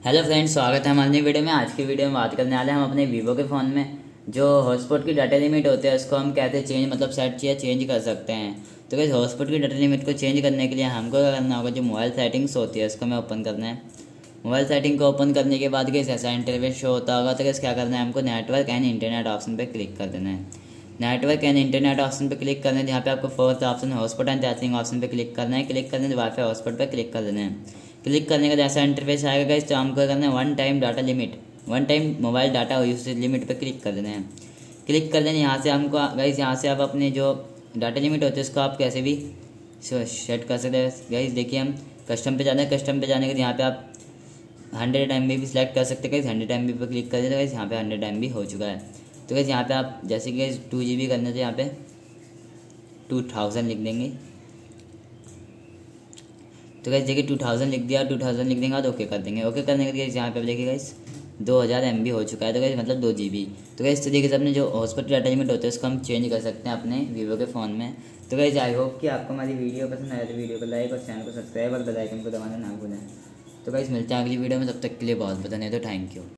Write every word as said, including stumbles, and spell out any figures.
Hello friends, स्वागत है हमारी नई वीडियो में। आज की वीडियो में बात करने वाले हैं हम अपने वीवो के फ़ोन में जो हॉटस्पॉट की डाटा लिमिट होती है उसको हम कैसे चेंज मतलब सेट या चेंज कर सकते हैं। तो गाइस हॉटस्पॉट की डाटा लिमिट को चेंज करने के लिए हमको क्या करना होगा, जो मोबाइल सेटिंग्स होती है उसको हमें ओपन करना है। मोबाइल सेटिंग को ओपन करने के बाद गाइस ऐसा इंटरफेस शो होता होगा। तो गाइस क्या करना है, हमको नेटवर्क एंड इंटरनेट ऑप्शन पर क्लिक कर देना है। नेटवर्क एंड इंटरनेट ऑप्शन पर क्लिक करना है, जहाँ पे आपको fourth option hotspot and charging option पर क्लिक करना है। क्लिक करने के बाद वाईफाई हॉटस्पॉट पर क्लिक कर देना है। क्लिक करने का जैसा इंटरफेस आएगा गाइस, तो हमको करना है one time data limit, one time mobile data usage limit पे क्लिक कर देना है। क्लिक कर देना यहाँ से हमको गाइस, यहाँ से आप अपने जो डाटा लिमिट होती है उसको आप कैसे भी सेट कर सकते हैं। गाइस देखिए, हम कस्टम पे जाना है। कस्टम पे जाने के यहाँ पे आप हंड्रेड एम बी भी सिलेक्ट कर सकते हैं। गाइस हंड्रेड एम बी पर क्लिक कर देना। गाइस यहाँ पे हंड्रेड एम बी हो चुका है। तो गाइस यहाँ पे आप जैसे कि टू जी बी करना, तो यहाँ पे टू थाउजेंड लिख देंगे। तो गाइस देखिए टू थाउजेंड लिख दिया, टू थाउजेंड लिख देंगे तो ओके कर देंगे। ओके करने के लिए यहाँ पे देखिए गाइस दो हज़ार एम बी हो चुका है। तो गाइस मतलब दो जी बी। तो गाइस इस तरीके से अपने जो हॉटस्पॉट डाटा लिमिट होता है उसको हम चेंज कर सकते हैं अपने वीवो के फ़ोन में। तो गाइस आई होप कि आपको हमारी वीडियो पसंद आया तो वीडियो को लाइक और चैनल को सब्सक्राइब और बेल आइकन को दबाना ना भूलें। तो गाइस मिलते हैं अगली वीडियो में, तब तक के लिए बहुत बहुत धन्यवाद। Thank you.